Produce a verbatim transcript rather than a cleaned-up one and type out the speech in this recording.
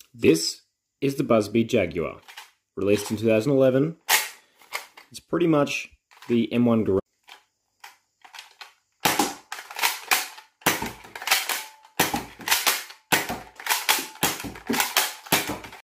This is the Buzzbee Jaguar, released in two thousand eleven. It's pretty much the M one Garand